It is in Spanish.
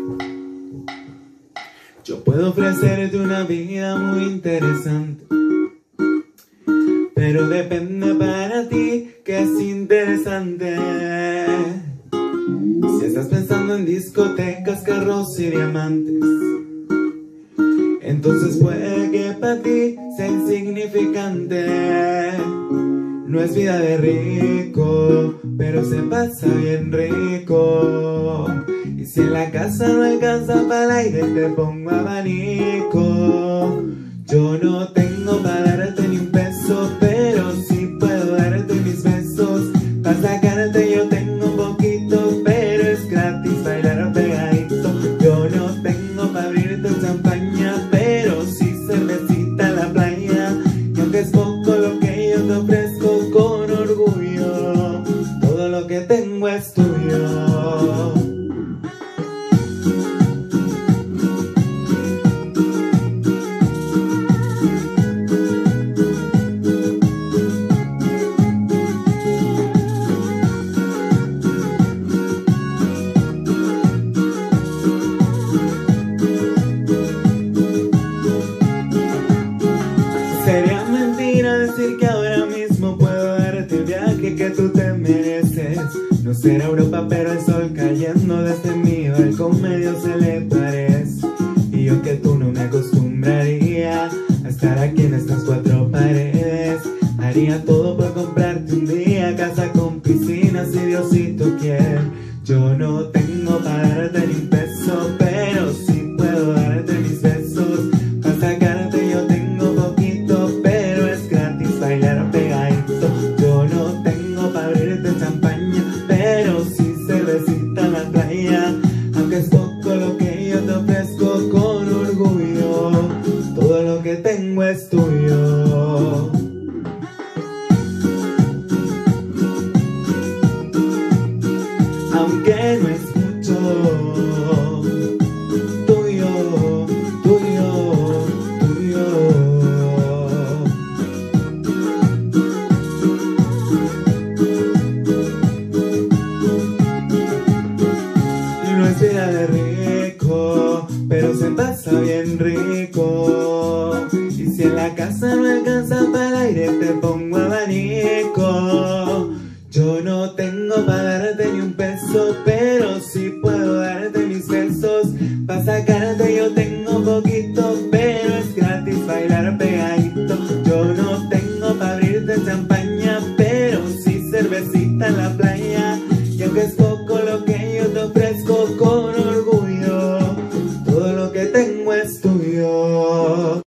Yo puedo ofrecerte una vida muy interesante, pero depende para ti que es interesante. Si estás pensando en discotecas, carros y diamantes, entonces puede que para ti sea insignificante. No es vida de rico, pero se pasa bien rico. Y si en la casa no alcanza para el aire, te pongo abanico. Yo no tengo para darte ni un peso, pero sí puedo darte mis besos. Para sacarte yo tengo un poquito, pero es gratis bailar pegadito. Yo no tengo para abrirte champaña, pero sí cervecita en la playa. Y aunque es poco lo que yo te ofrezco, con orgullo, todo lo que tengo es tuyo. Sería mentira decir que ahora mismo puedo darte el viaje que tú te mereces. No será Europa, pero el sol cayendo desde mi balcón medio se le parece. Y yo que tú no me acostumbraría a estar aquí en estas cuatro paredes. Haría todo por comprarte un día casa con piscina si Diosito quiere. Yo no tengo para darte ni un peso, pero sí puedo darte mis besos. Para sacarte yo tengo poquito, pero es gratis bailar pegadito. Yo no tengo para abrirte champaña, pero sí cervecita en la playa. Aunque es poco lo que yo te ofrezco, con orgullo, todo lo que tengo es tuyo. Aunque no es mucho, tuyo, tuyo, tuyo. No es vida de rico, pero se pasa bien rico. Y si en la casa no alcanza para el aire, te pongo abanico. Yo no tengo para darte ni un peso, pero sí puedo darte mis besos. Para sacarte yo tengo poquito, pero es gratis bailar pegadito. Yo no tengo para abrirte champaña, pero sí cervecita en la playa. Y aunque es poco lo que yo te ofrezco, con orgullo, todo lo que tengo es tuyo.